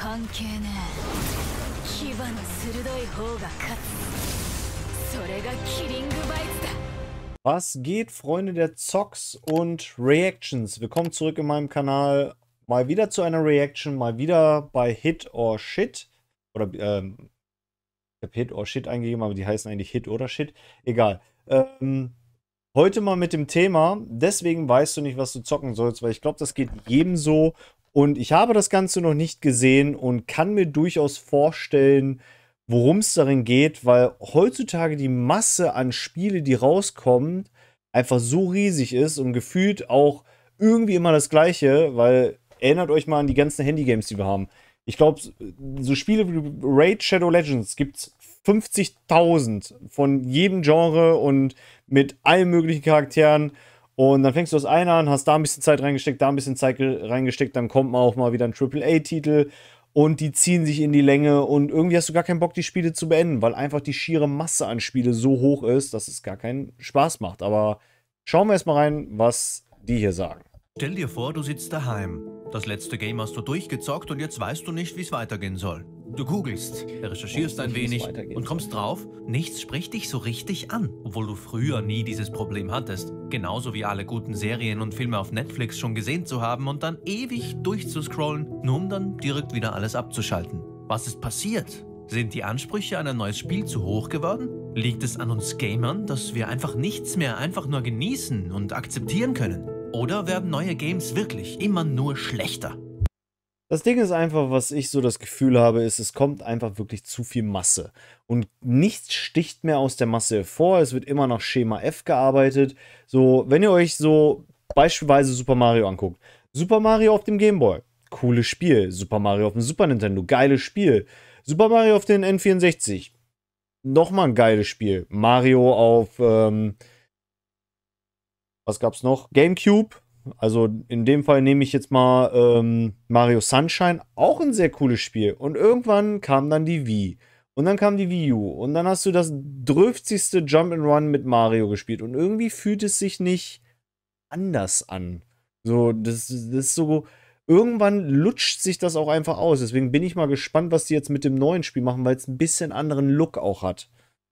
関係ねえ。牙の鋭い方が勝つ。それがキリングバイツだ。 Was geht, Freunde der Zocks und Reactions? Willkommen zurück in meinem Kanal. Mal wieder zu einer Reaction, mal wieder bei Hit or Shit. Oder, ich habe Hit or Shit eingegeben, aber die heißen eigentlich Hit oder Shit. Egal. Heute mal mit dem Thema, deswegen weißt du nicht, was du zocken sollst, weil ich glaube, das geht jedem so. Und ich habe das Ganze noch nicht gesehen und kann mir durchaus vorstellen, worum es darin geht, weil heutzutage die Masse an Spiele, die rauskommen, einfach so riesig ist und gefühlt auch irgendwie immer das Gleiche, weil erinnert euch mal an die ganzen Handygames, die wir haben. Ich glaube, so Spiele wie Raid Shadow Legends gibt es 50.000 von jedem Genre und mit allen möglichen Charakteren. Und dann fängst du das eine an, hast da ein bisschen Zeit reingesteckt, da ein bisschen Zeit reingesteckt, dann kommt mal auch mal wieder ein AAA-Titel. Und die ziehen sich in die Länge und irgendwie hast du gar keinen Bock, die Spiele zu beenden, weil einfach die schiere Masse an Spiele so hoch ist, dass es gar keinen Spaß macht. Aber schauen wir erstmal rein, was die hier sagen. Stell dir vor, du sitzt daheim. Das letzte Game hast du durchgezockt und jetzt weißt du nicht, wie es weitergehen soll. Du googelst, recherchierst ein wenig und kommst drauf, nichts spricht dich so richtig an, obwohl du früher nie dieses Problem hattest. Genauso wie alle guten Serien und Filme auf Netflix schon gesehen zu haben und dann ewig durchzuscrollen, nur um dann direkt wieder alles abzuschalten. Was ist passiert? Sind die Ansprüche an ein neues Spiel zu hoch geworden? Liegt es an uns Gamern, dass wir einfach nichts mehr einfach nur genießen und akzeptieren können? Oder werden neue Games wirklich immer nur schlechter? Das Ding ist einfach, was ich so das Gefühl habe, ist, es kommt einfach wirklich zu viel Masse. Und nichts sticht mehr aus der Masse hervor. Es wird immer nach Schema F gearbeitet. So, wenn ihr euch so beispielsweise Super Mario anguckt. Super Mario auf dem Game Boy, cooles Spiel. Super Mario auf dem Super Nintendo, geiles Spiel. Super Mario auf den N64, nochmal ein geiles Spiel. Mario auf, was gab's noch? GameCube. Also in dem Fall nehme ich jetzt mal Mario Sunshine, auch ein sehr cooles Spiel. Und irgendwann kam dann die Wii. Und dann kam die Wii U. Und dann hast du das 30. Jump'n'Run mit Mario gespielt. Und irgendwie fühlt es sich nicht anders an. So, das ist so. Irgendwann lutscht sich das auch einfach aus. Deswegen bin ich mal gespannt, was die jetzt mit dem neuen Spiel machen, weil es ein bisschen anderen Look auch hat.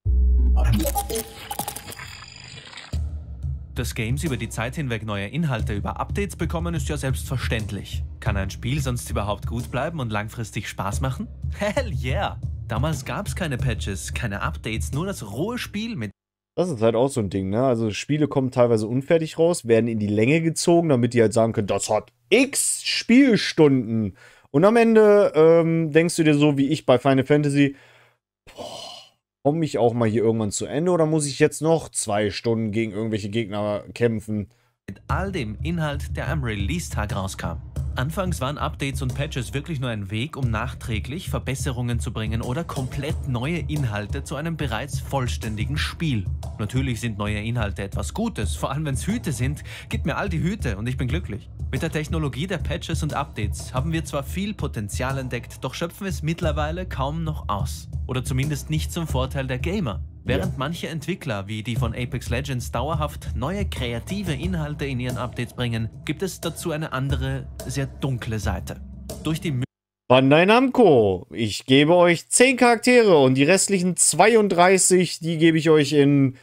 Dass Games über die Zeit hinweg neue Inhalte über Updates bekommen, ist ja selbstverständlich. Kann ein Spiel sonst überhaupt gut bleiben und langfristig Spaß machen? Hell yeah! Damals gab es keine Patches, keine Updates, nur das rohe Spiel mit... Das ist halt auch so ein Ding, ne? Also Spiele kommen teilweise unfertig raus, werden in die Länge gezogen, damit die halt sagen können, das hat x Spielstunden. Und am Ende denkst du dir so, wie ich bei Final Fantasy, boah, komme ich auch mal hier irgendwann zu Ende oder muss ich jetzt noch 2 Stunden gegen irgendwelche Gegner kämpfen? Mit all dem Inhalt, der am Release-Tag rauskam. Anfangs waren Updates und Patches wirklich nur ein Weg, um nachträglich Verbesserungen zu bringen oder komplett neue Inhalte zu einem bereits vollständigen Spiel. Natürlich sind neue Inhalte etwas Gutes, vor allem wenn es Hüte sind. Gib mir all die Hüte und ich bin glücklich. Mit der Technologie der Patches und Updates haben wir zwar viel Potenzial entdeckt, doch schöpfen es mittlerweile kaum noch aus. Oder zumindest nicht zum Vorteil der Gamer. Während manche Entwickler wie die von Apex Legends dauerhaft neue kreative Inhalte in ihren Updates bringen, gibt es dazu eine andere, sehr dunkle Seite. Durch die Bandai Namco, ich gebe euch 10 Charaktere und die restlichen 32, die gebe ich euch in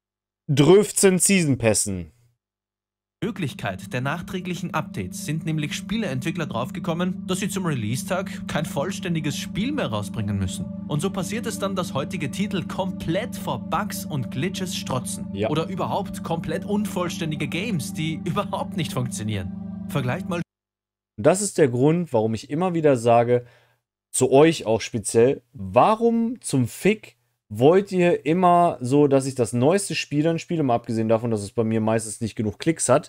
15 Season Pässen. Möglichkeit der nachträglichen Updates sind nämlich Spieleentwickler draufgekommen, dass sie zum Release-Tag kein vollständiges Spiel mehr rausbringen müssen. Und so passiert es dann, dass heutige Titel komplett vor Bugs und Glitches strotzen. Ja. Oder überhaupt komplett unvollständige Games, die überhaupt nicht funktionieren. Vergleicht mal. Das ist der Grund, warum ich immer wieder sage, zu euch auch speziell, warum zum Fick wollt ihr immer so, dass ich das neueste Spiel dann spiele, mal abgesehen davon, dass es bei mir meistens nicht genug Klicks hat.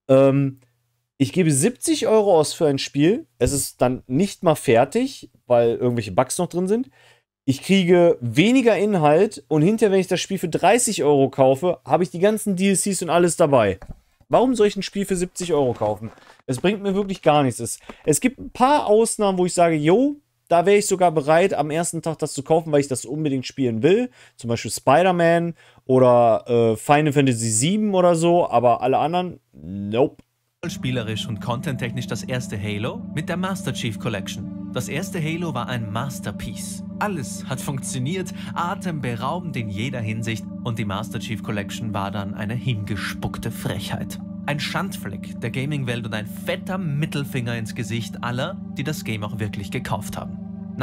Ich gebe 70 € aus für ein Spiel. Es ist dann nicht mal fertig, weil irgendwelche Bugs noch drin sind. Ich kriege weniger Inhalt und hinterher, wenn ich das Spiel für 30 € kaufe, habe ich die ganzen DLCs und alles dabei. Warum soll ich ein Spiel für 70 € kaufen? Es bringt mir wirklich gar nichts. Es gibt ein paar Ausnahmen, wo ich sage, yo, da wäre ich sogar bereit, am ersten Tag das zu kaufen, weil ich das unbedingt spielen will. Zum Beispiel Spider-Man oder Final Fantasy VII oder so. Aber alle anderen, nope. Spielerisch und contenttechnisch das erste Halo mit der Master Chief Collection. Das erste Halo war ein Masterpiece. Alles hat funktioniert, atemberaubend in jeder Hinsicht und die Master Chief Collection war dann eine hingespuckte Frechheit. Ein Schandfleck der Gaming-Welt und ein fetter Mittelfinger ins Gesicht aller, die das Game auch wirklich gekauft haben.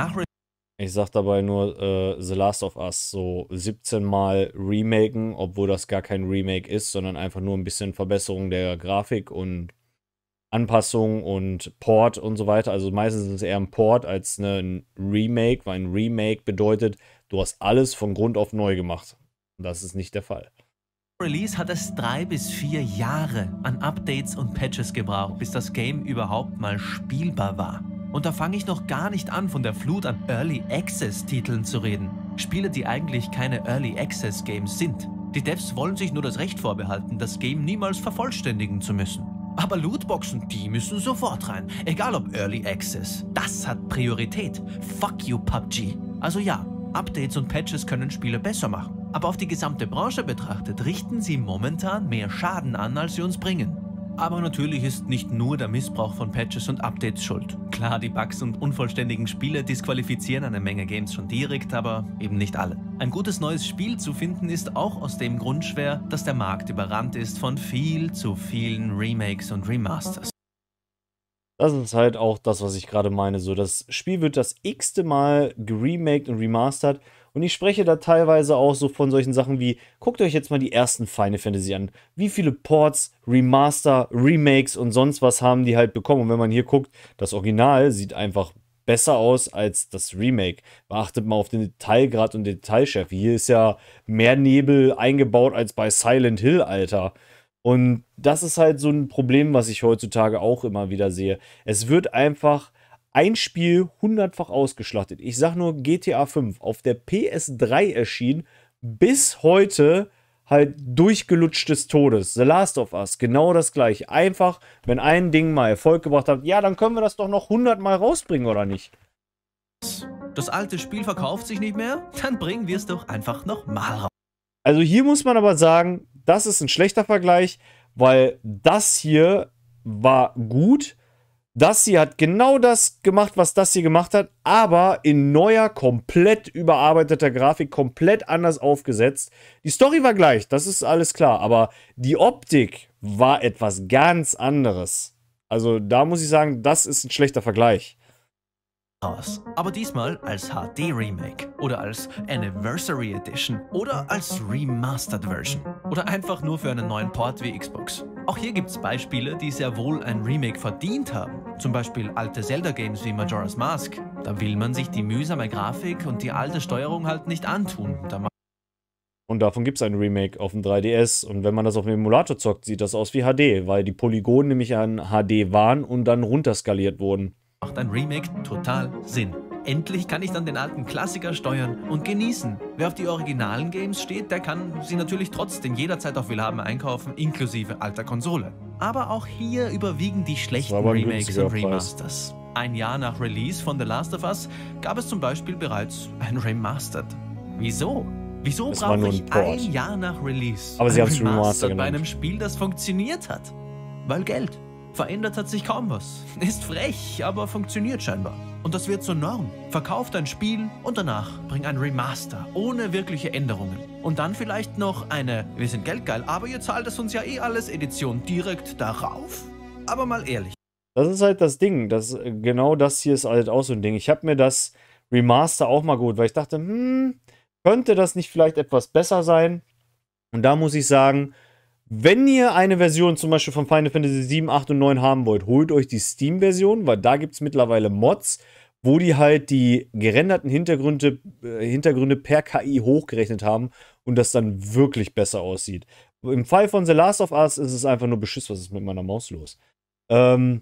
Ich sag dabei nur The Last of Us so 17 Mal remaken, obwohl das gar kein Remake ist, sondern einfach nur ein bisschen Verbesserung der Grafik und Anpassung und Port und so weiter. Also meistens ist es eher ein Port als ein Remake, weil ein Remake bedeutet, du hast alles von Grund auf neu gemacht. Und das ist nicht der Fall. Release hat es 3 bis 4 Jahre an Updates und Patches gebraucht, bis das Game überhaupt mal spielbar war. Und da fange ich noch gar nicht an, von der Flut an Early Access Titeln zu reden. Spiele, die eigentlich keine Early Access Games sind. Die Devs wollen sich nur das Recht vorbehalten, das Game niemals vervollständigen zu müssen. Aber Lootboxen, die müssen sofort rein. Egal ob Early Access. Das hat Priorität. Fuck you, PUBG. Also ja, Updates und Patches können Spiele besser machen. Aber auf die gesamte Branche betrachtet, richten sie momentan mehr Schaden an, als sie uns bringen. Aber natürlich ist nicht nur der Missbrauch von Patches und Updates schuld. Klar, die Bugs und unvollständigen Spiele disqualifizieren eine Menge Games schon direkt, aber eben nicht alle. Ein gutes neues Spiel zu finden ist auch aus dem Grund schwer, dass der Markt überrannt ist von viel zu vielen Remakes und Remasters. Das ist halt auch das, was ich gerade meine. So, das Spiel wird das x-te Mal geremaked und remastert. Und ich spreche da teilweise auch so von solchen Sachen wie, guckt euch jetzt mal die ersten Final Fantasy an. Wie viele Ports, Remaster, Remakes und sonst was haben die halt bekommen. Und wenn man hier guckt, das Original sieht einfach besser aus als das Remake. Achtet mal auf den Detailgrad und Detailschärfe. Hier ist ja mehr Nebel eingebaut als bei Silent Hill, Alter. Und das ist halt so ein Problem, was ich heutzutage auch immer wieder sehe. Es wird einfach ein Spiel 100-fach ausgeschlachtet. Ich sag nur GTA 5 auf der PS3 erschienen, bis heute halt durchgelutscht des Todes. The Last of Us, genau das gleiche. Einfach, wenn ein Ding mal Erfolg gebracht hat, ja, dann können wir das doch noch 100 Mal rausbringen, oder nicht? Das alte Spiel verkauft sich nicht mehr? Dann bringen wir es doch einfach nochmal raus. Also hier muss man aber sagen, das ist ein schlechter Vergleich, weil das hier war gut. Das hier hat genau das gemacht, was das hier gemacht hat, aber in neuer, komplett überarbeiteter Grafik, komplett anders aufgesetzt. Die Story war gleich, das ist alles klar, aber die Optik war etwas ganz anderes. Also da muss ich sagen, das ist ein schlechter Vergleich. Aber diesmal als HD-Remake oder als Anniversary Edition oder als Remastered Version oder einfach nur für einen neuen Port wie Xbox. Auch hier gibt es Beispiele, die sehr wohl ein Remake verdient haben. Zum Beispiel alte Zelda-Games wie Majora's Mask. Da will man sich die mühsame Grafik und die alte Steuerung halt nicht antun. Und davon gibt es ein Remake auf dem 3DS. Und wenn man das auf dem Emulator zockt, sieht das aus wie HD, weil die Polygone nämlich an HD waren und dann runterskaliert wurden. Macht ein Remake total Sinn. Endlich kann ich dann den alten Klassiker steuern und genießen. Wer auf die originalen Games steht, der kann sie natürlich trotzdem jederzeit auf Willhaben einkaufen, inklusive alter Konsole. Aber auch hier überwiegen die schlechten Remakes und Remasters. Ein Jahr nach Release von The Last of Us gab es zum Beispiel bereits ein Remastered. Wieso? Wieso brauche ich ein Jahr nach Release aber sie haben es Remastered bei einem Spiel, das funktioniert hat? Weil Geld. Verändert hat sich kaum was. Ist frech, aber funktioniert scheinbar. Und das wird zur Norm. Verkauft ein Spiel und danach bring ein Remaster, ohne wirkliche Änderungen. Und dann vielleicht noch eine, wir sind geldgeil, aber ihr zahlt es uns ja eh alles, Edition direkt darauf. Aber mal ehrlich. Das ist halt das Ding. Genau das hier ist halt auch so ein Ding. Ich habe mir das Remaster auch mal geholt, weil ich dachte, könnte das nicht vielleicht etwas besser sein? Und da muss ich sagen, wenn ihr eine Version zum Beispiel von Final Fantasy 7, 8 und 9 haben wollt, holt euch die Steam-Version, weil da gibt es mittlerweile Mods, wo die halt die gerenderten Hintergründe per KI hochgerechnet haben und das dann wirklich besser aussieht. Im Fall von The Last of Us ist es einfach nur Beschiss, was ist mit meiner Maus los? Weil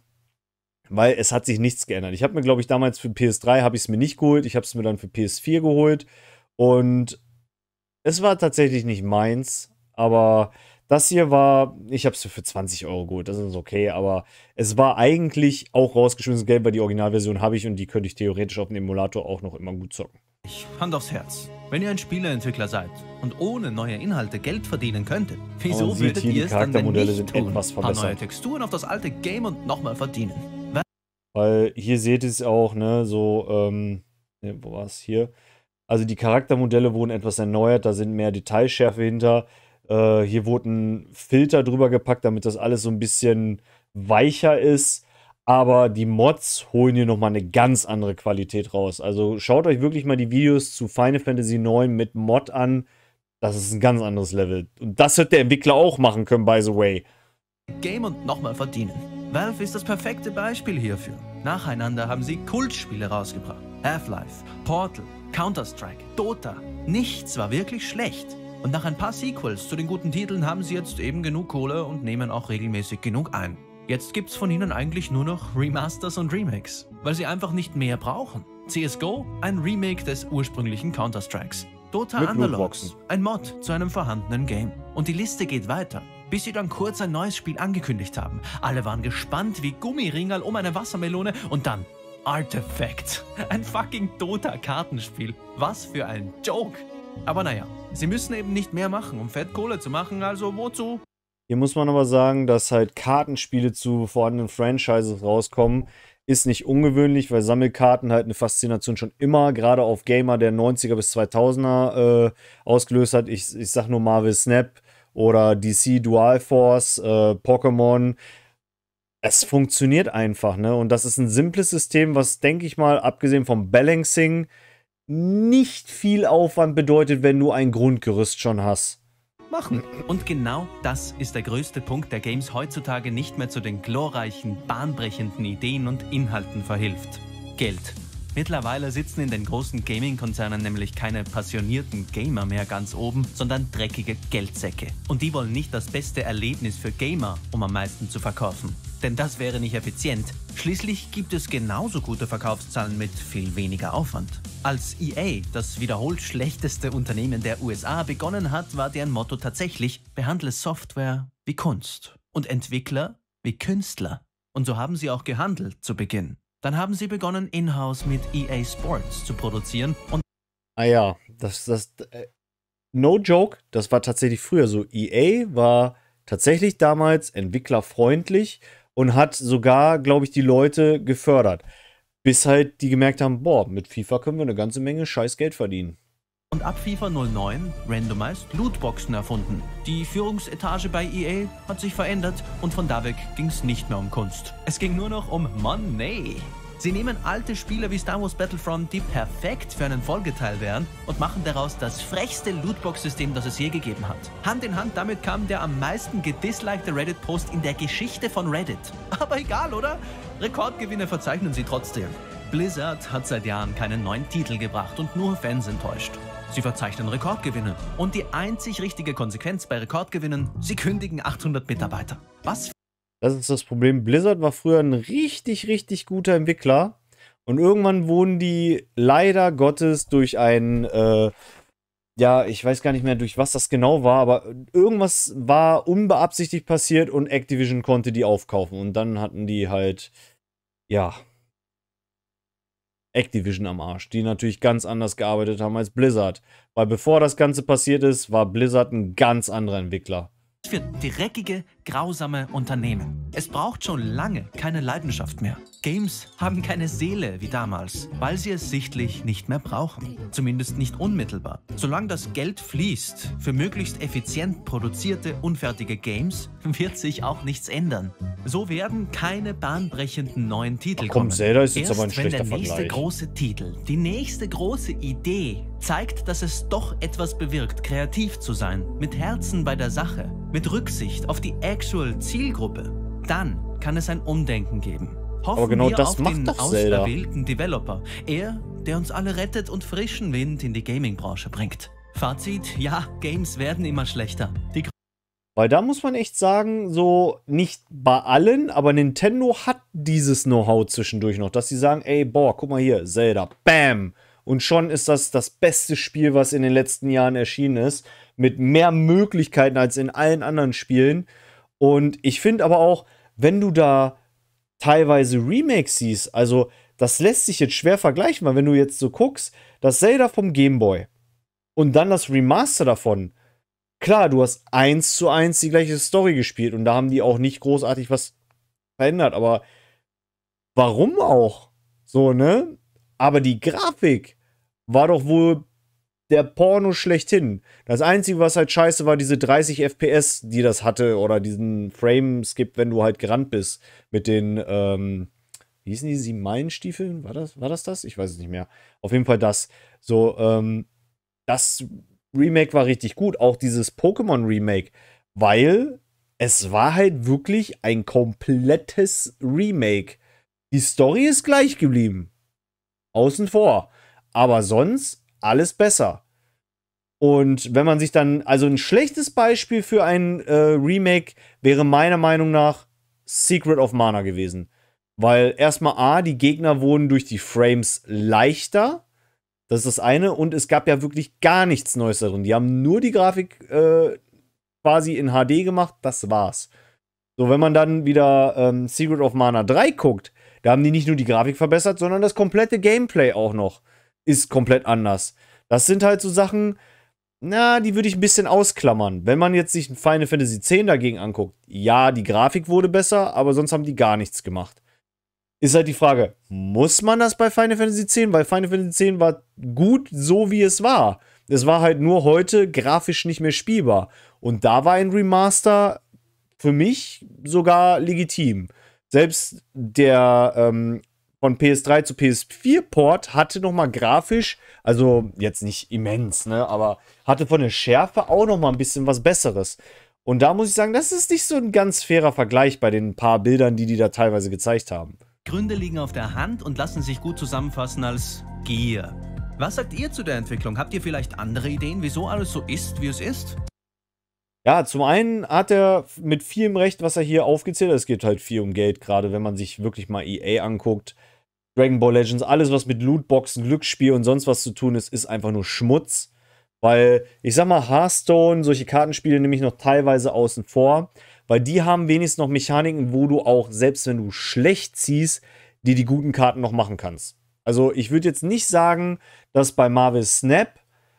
es hat sich nichts geändert. Ich habe mir, glaube ich, damals für PS3 habe ich es mir nicht geholt. Ich habe es mir dann für PS4 geholt und es war tatsächlich nicht meins, aber das hier war, ich habe es für 20 Euro geholt, das ist okay, aber es war eigentlich auch rausgeschmissenes Geld, weil die Originalversion habe ich und die könnte ich theoretisch auf dem Emulator auch noch immer gut zocken. Hand aufs Herz. Wenn ihr ein Spieleentwickler seid und ohne neue Inhalte Geld verdienen könntet, wieso würdet ihr es dann denn nicht tun? Ein paar neue Texturen auf das alte Game und nochmal verdienen. Weil hier seht ihr es auch, ne, so, ne, wo war es hier? Also die Charaktermodelle wurden etwas erneuert, da sind mehr Detailschärfe hinter. Hier wurde ein Filter drüber gepackt, damit das alles so ein bisschen weicher ist. Aber die Mods holen hier nochmal eine ganz andere Qualität raus. Also schaut euch wirklich mal die Videos zu Final Fantasy IX mit Mod an. Das ist ein ganz anderes Level. Und das wird der Entwickler auch machen können, by the way. Game und nochmal verdienen. Valve ist das perfekte Beispiel hierfür. Nacheinander haben sie Kultspiele rausgebracht. Half-Life, Portal, Counter-Strike, Dota. Nichts war wirklich schlecht. Und nach ein paar Sequels zu den guten Titeln haben sie jetzt eben genug Kohle und nehmen auch regelmäßig genug ein. Jetzt gibt's von ihnen eigentlich nur noch Remasters und Remakes, weil sie einfach nicht mehr brauchen. CSGO, ein Remake des ursprünglichen Counter-Strikes. Dota Mit Underlords, Lootboxen. ein Mod zu einem vorhandenen Game. Und die Liste geht weiter, bis sie dann kurz ein neues Spiel angekündigt haben. Alle waren gespannt wie Gummiringerl um eine Wassermelone und dann Artifact, ein fucking Dota-Kartenspiel. Was für ein Joke. Aber naja, sie müssen eben nicht mehr machen, um fett Kohle zu machen, also wozu? Hier muss man aber sagen, dass halt Kartenspiele zu vorhandenen Franchises rauskommen, ist nicht ungewöhnlich, weil Sammelkarten halt eine Faszination schon immer, gerade auf Gamer der 90er bis 2000er ausgelöst hat. Ich sag nur Marvel Snap oder DC Dual Force, Pokémon. Es funktioniert einfach, ne? Und das ist ein simples System, was, denke ich mal, abgesehen vom Balancing, nicht viel Aufwand bedeutet, wenn du ein Grundgerüst schon hast. Machen. Und genau das ist der größte Punkt, der Games heutzutage nicht mehr zu den glorreichen, bahnbrechenden Ideen und Inhalten verhilft. Geld. Mittlerweile sitzen in den großen Gaming-Konzernen nämlich keine passionierten Gamer mehr ganz oben, sondern dreckige Geldsäcke. Und die wollen nicht das beste Erlebnis für Gamer, um am meisten zu verkaufen. Denn das wäre nicht effizient. Schließlich gibt es genauso gute Verkaufszahlen mit viel weniger Aufwand. Als EA, das wiederholt schlechteste Unternehmen der USA, begonnen hat, war deren Motto tatsächlich: behandle Software wie Kunst und Entwickler wie Künstler. Und so haben sie auch gehandelt zu Beginn. Dann haben sie begonnen, in-house mit EA Sports zu produzieren und Ah ja, no joke, das war tatsächlich früher so. EA war tatsächlich damals entwicklerfreundlich und hat sogar, glaube ich, die Leute gefördert. Bis halt die gemerkt haben, boah, mit FIFA können wir eine ganze Menge Scheißgeld verdienen. ab FIFA 09 randomized Lootboxen erfunden. Die Führungsetage bei EA hat sich verändert und von da weg ging es nicht mehr um Kunst. Es ging nur noch um Money. Sie nehmen alte Spiele wie Star Wars Battlefront, die perfekt für einen Folgeteil wären, und machen daraus das frechste Lootbox-System, das es je gegeben hat. Hand in Hand damit kam der am meisten gedislikte Reddit-Post in der Geschichte von Reddit. Aber egal, oder? Rekordgewinne verzeichnen sie trotzdem. Blizzard hat seit Jahren keinen neuen Titel gebracht und nur Fans enttäuscht. Sie verzeichnen Rekordgewinne. Und die einzig richtige Konsequenz bei Rekordgewinnen: sie kündigen 800 Mitarbeiter. Was? Das ist das Problem. Blizzard war früher ein richtig, richtig guter Entwickler. Und irgendwann wurden die leider Gottes durch ein, ja, ich weiß gar nicht mehr, durch was das genau war, aber irgendwas war unbeabsichtigt passiert und Activision konnte die aufkaufen. Und dann hatten die halt, ja, Activision am Arsch, die natürlich ganz anders gearbeitet haben als Blizzard. Weil bevor das Ganze passiert ist, war Blizzard ein ganz anderer Entwickler. Für dreckige, grausame Unternehmen. Es braucht schon lange keine Leidenschaft mehr. Games haben keine Seele wie damals, weil sie es sichtlich nicht mehr brauchen. Zumindest nicht unmittelbar. Solange das Geld fließt für möglichst effizient produzierte, unfertige Games, wird sich auch nichts ändern. So werden keine bahnbrechenden neuen Titel Komm, kommen. Zelda ist jetzt Erst aber ein wenn schlechter der nächste Vergleich. große Titel, die nächste große Idee zeigt, dass es doch etwas bewirkt, kreativ zu sein, mit Herzen bei der Sache, mit Rücksicht auf die actual Zielgruppe, dann kann es ein Umdenken geben. Hoffen Aber genau wir das auf macht den doch Zelda. auserwählten Developer. Er, der uns alle rettet und frischen Wind in die Gaming-Branche bringt. Fazit: ja, Games werden immer schlechter. Die Weil da muss man echt sagen, so nicht bei allen, aber Nintendo hat dieses Know-how zwischendurch noch, dass sie sagen, ey, boah, guck mal hier, Zelda, bam. Und schon ist das das beste Spiel, was in den letzten Jahren erschienen ist, mit mehr Möglichkeiten als in allen anderen Spielen. Und ich finde aber auch, wenn du da teilweise Remakes siehst, also das lässt sich jetzt schwer vergleichen, weil wenn du jetzt so guckst, das Zelda vom Game Boy und dann das Remaster davon, klar, du hast 1:1 die gleiche Story gespielt und da haben die auch nicht großartig was verändert, aber warum auch? So, ne? Aber die Grafik war doch wohl der Porno schlechthin. Das Einzige, was halt scheiße war, diese 30 FPS, die das hatte, oder diesen Frame-Skip, wenn du halt gerannt bist. Mit den, wie hießen die, 7-Meilen-Stiefeln? War das? Ich weiß es nicht mehr. Auf jeden Fall das. So, das Remake war richtig gut. Auch dieses Pokémon-Remake. Weil es war halt wirklich ein komplettes Remake. Die Story ist gleich geblieben. Außen vor. Aber sonst alles besser. Und wenn man sich dann, also ein schlechtes Beispiel für ein Remake wäre meiner Meinung nach Secret of Mana gewesen. Weil erstmal A, die Gegner wurden durch die Frames leichter. Das ist das eine. Und es gab ja wirklich gar nichts Neues darin. Die haben nur die Grafik quasi in HD gemacht. Das war's. So, wenn man dann wieder Secret of Mana 3 guckt, da haben die nicht nur die Grafik verbessert, sondern das komplette Gameplay auch noch ist komplett anders. Das sind halt so Sachen, na, die würde ich ein bisschen ausklammern. Wenn man jetzt sich ein Final Fantasy X dagegen anguckt, ja, die Grafik wurde besser, aber sonst haben die gar nichts gemacht. Ist halt die Frage, muss man das bei Final Fantasy X? Weil Final Fantasy X war gut so, wie es war. Es war halt nur heute grafisch nicht mehr spielbar. Und da war ein Remaster für mich sogar legitim. Selbst der von PS3 zu PS4-Port hatte nochmal grafisch, also jetzt nicht immens, ne, aber hatte von der Schärfe auch nochmal ein bisschen was Besseres. Und da muss ich sagen, das ist nicht so ein ganz fairer Vergleich bei den paar Bildern, die da teilweise gezeigt haben. Gründe liegen auf der Hand und lassen sich gut zusammenfassen als Gier. Was sagt ihr zu der Entwicklung? Habt ihr vielleicht andere Ideen, wieso alles so ist, wie es ist? Ja, zum einen hat er mit vielem Recht, was er hier aufgezählt hat. Es geht halt viel um Geld, gerade wenn man sich wirklich mal EA anguckt. Dragon Ball Legends, alles was mit Lootboxen, Glücksspiel und sonst was zu tun ist, ist einfach nur Schmutz. Weil, ich sag mal, Hearthstone, solche Kartenspiele nehme ich noch teilweise außen vor, weil die haben wenigstens noch Mechaniken, wo du auch, selbst wenn du schlecht ziehst, dir die guten Karten noch machen kannst. Also ich würde jetzt nicht sagen, dass bei Marvel Snap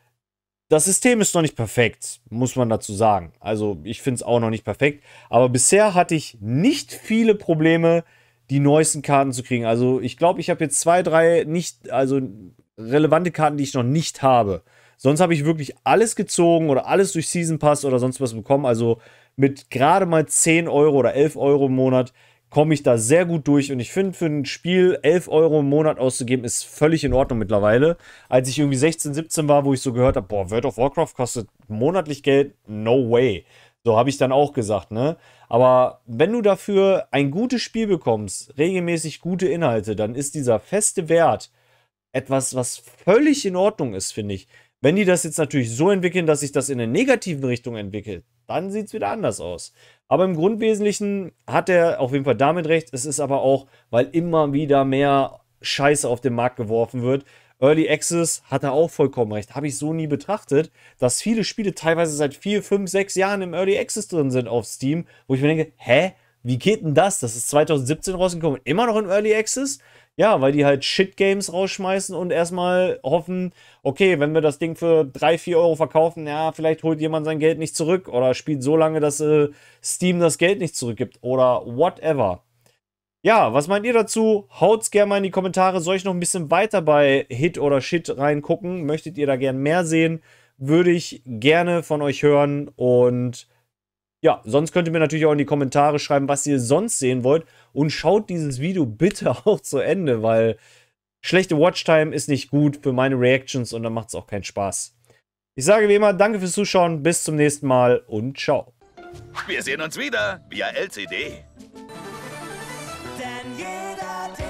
das System ist noch nicht perfekt, muss man dazu sagen. Also ich finde es auch noch nicht perfekt, aber bisher hatte ich nicht viele Probleme, die neuesten Karten zu kriegen. Also ich glaube, ich habe jetzt 2, 3 nicht, also relevante Karten, die ich noch nicht habe. Sonst habe ich wirklich alles gezogen oder alles durch Season Pass oder sonst was bekommen. Also mit gerade mal 10 Euro oder 11 Euro im Monat komme ich da sehr gut durch. Und ich finde, für ein Spiel 11 Euro im Monat auszugeben, ist völlig in Ordnung mittlerweile. Als ich irgendwie 16, 17 war, wo ich so gehört habe, boah, World of Warcraft kostet monatlich Geld, no way. So habe ich dann auch gesagt, ne? Aber wenn du dafür ein gutes Spiel bekommst, regelmäßig gute Inhalte, dann ist dieser feste Wert etwas, was völlig in Ordnung ist, finde ich. Wenn die das jetzt natürlich so entwickeln, dass sich das in eine negative Richtung entwickelt, dann sieht es wieder anders aus. Aber im Grundwesentlichen hat er auf jeden Fall damit recht. Es ist aber auch, weil immer wieder mehr Scheiße auf den Markt geworfen wird. Early Access hat er auch vollkommen recht. Habe ich so nie betrachtet, dass viele Spiele teilweise seit 4, 5, 6 Jahren im Early Access drin sind auf Steam, wo ich mir denke, hä? Wie geht denn das? Das ist 2017 rausgekommen, immer noch in Early Access? Ja, weil die halt Shit-Games rausschmeißen und erstmal hoffen, okay, wenn wir das Ding für 3, 4 Euro verkaufen, ja, vielleicht holt jemand sein Geld nicht zurück oder spielt so lange, dass Steam das Geld nicht zurückgibt oder whatever. Ja, was meint ihr dazu? Haut's gerne mal in die Kommentare. Soll ich noch ein bisschen weiter bei Hit oder Shit reingucken? Möchtet ihr da gerne mehr sehen? Würde ich gerne von euch hören. Und ja, sonst könnt ihr mir natürlich auch in die Kommentare schreiben, was ihr sonst sehen wollt. Und schaut dieses Video bitte auch zu Ende, weil schlechte Watchtime ist nicht gut für meine Reactions und dann macht es auch keinen Spaß. Ich sage wie immer, danke fürs Zuschauen, bis zum nächsten Mal und ciao. Wir sehen uns wieder via LCD. Denn jeder